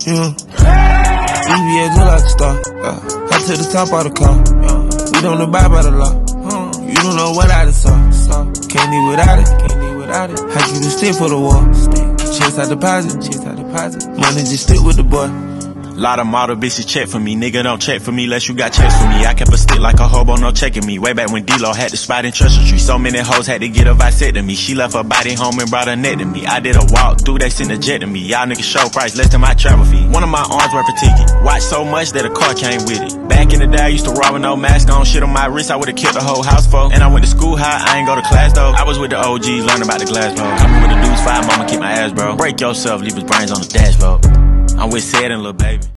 EVA look like a star. I took the top of the car. We don't abide by the law. You don't know what I done saw. Can't live without it. I keep a stick for the wall. Chase out deposit. Money just stick with the boy. Lot of model bitches check for me, nigga don't check for me unless you got checks for me. I kept a stick like a hobo, no checking me. Way back when D-Lo had the spot in Treasure Tree. So many hoes had to get a vasectomy. She left her body home and brought her neck to me. I did a walk through, they sent a jet to me. Y'all niggas show price less than my travel fee. One of my arms worth a ticket. Watch so much that a car came with it. Back in the day I used to rob with no mask on. Shit on my wrist I would've killed the whole house for. And I went to school high, I ain't go to class though. I was with the OGs, learning about the glass bro. Coming with the dudes 5, mama keep my ass bro. Break yourself, leave his brains on the dashboard. I'm with Sid and Lil Baby.